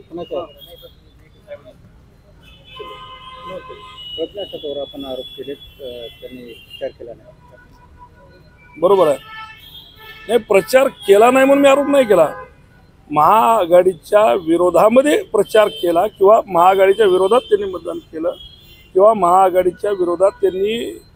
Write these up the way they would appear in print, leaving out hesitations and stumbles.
कोणाच्या प्रज्ञावर आपण आरोप केलेत, त्यांनी विचार केला नाही. बरोबर आहे. नाही, प्रचार केला नाही म्हणून मी आरोप नाही केला. महाआघाडीच्या विरोधामध्ये प्रचार केला किंवा महाआघाडीच्या विरोधात त्यांनी मतदान केलं किंवा महाआघाडीच्या विरोधात त्यांनी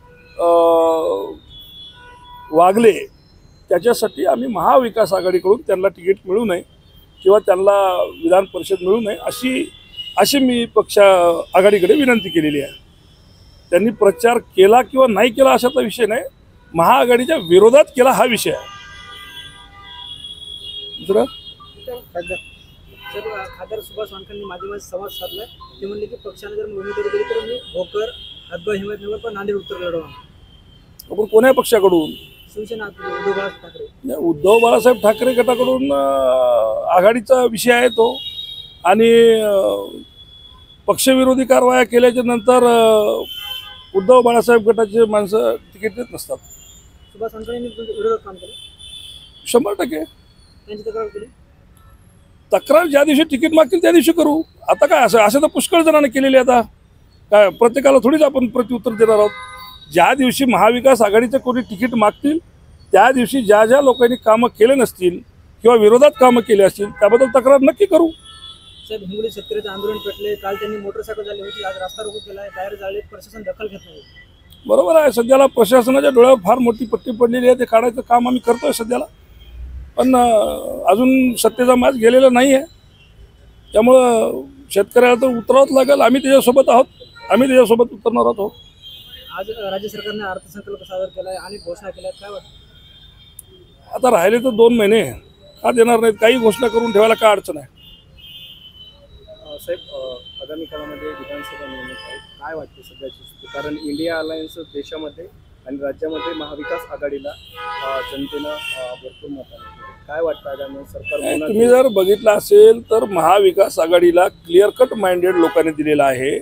वागले, त्याच्यासाठी आम्ही महाविकास आघाडीकडून त्यांना तिकीट मिळू नये किंवा त्यांना विधान परिषद मिळू नये अशी मी पक्ष आघाडीकडे विनंती केलेली आहे. त्यांनी प्रचार केला किंवा नाही केला अशाचा विषय नाही, महाआघाडीच्या विरोधात केला हा विषय आहे. दुसरं खासदार सुभाष वानखेडेंनी माध्यमांशी संवाद साधला. ते म्हणले की पक्षाने जर उमेदवारी दिली तर मी भोकर, हदगाव, हिंमतनगर पण नांदेड उत्तर लढवणार. आपण कोण्या पक्षाकडून? शिवसेना उद्धव बाळासाहेब ठाकरे. उद्धव बाळासाहेब ठाकरे गटाकडून आघाडीचा विषय आहे तो. आणि पक्षविरोधी कारवाया केल्याच्या नंतर उद्धव बाळासाहेब गटाचे माणसं तिकीट देत नसतात. सुभाष वानखेडेंनी विरोधात काम केलं 100%. त्यांची तक्रार केली. तक्रार ज्या दिवशी तिकीट मागतील त्या दिवशी करू. आता काय असं तर पुष्कळ जणांनी केलेली. आता काय प्रत्येकाला थोडीच आपण प्रत्युत्तर देणार आहोत. ज्या दिवशी महाविकास आघाडीचे कोणी तिकीट मागतील त्या दिवशी ज्या ज्या लोकांनी कामं केले नसतील किंवा विरोधात कामं केली असतील त्याबद्दल तक्रार नक्की करू. साहेब, हिंगोली शेतकऱ्याचे आंदोलन पेटले. काल त्यांनी मोटरसायकल झाली होती, आज रस्ता रोको केला आहे, टायर जाळले, प्रशासन दखल घेत नाही. बरोबर आहे. सध्याला प्रशासनाच्या डोळ्यावर फार मोठी पट्टी पडलेली आहे. ते काढायचं काम आम्ही करतोय सध्याला, पण अजून सत्तेचा माज गेलेला नाही आहे. त्यामुळं शेतकऱ्याला तर उतरावंच लागेल. आम्ही त्याच्यासोबत आहोत, आम्ही त्याच्यासोबत उतरणार आहोत. आज राज्य सरकारने अर्थसंकल्प सादर केला आहे आणि घोषणा केल्या आहेत. काय वाटतं? आता राहिले तर 2 महिने का देणार नाहीत? काही घोषणा करून ठेवायला काय अडचण आहे? साहेब, आगामी काळामध्ये विधानसभा निवडणूक आहे, काय वाटते सध्याची स्थिती? कारण इंडिया अलायन्स देशामध्ये आणि राज्यामध्ये महाविकास आघाडीला जनतेनं भरपूर मत आहे. काय वाटतं आगामी सरकार? तुम्ही जर बघितलं असेल तर महाविकास आघाडीला क्लिअर कट माइंडेड लोकांनी दिलेला आहे.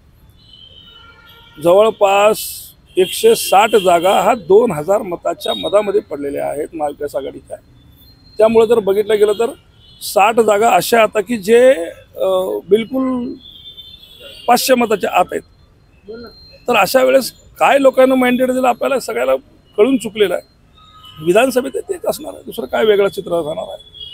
जवळपास 160 जागा हा 2000 मताच्या मतामध्ये पडलेल्या आहेत महाविकास आघाडीच्या. त्यामुळे जर बघितलं गेलं तर 60 जागा अशा आता की जे बिलकुल 500 मताच्या आत आहेत. तर अशा वेळेस काय लोकांना माइंडेड दिलं आपल्याला सगळ्याला कळून चुकलेलं आहे. विधानसभेत तेच असणार आहे, दुसरं काय वेगळं चित्र राहणार आहे?